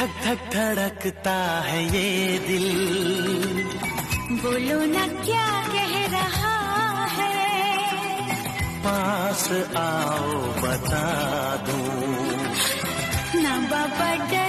धक धक धड़कता है ये दिल, बोलो ना क्या कह रहा है, पास आओ बता दूं ना बाबा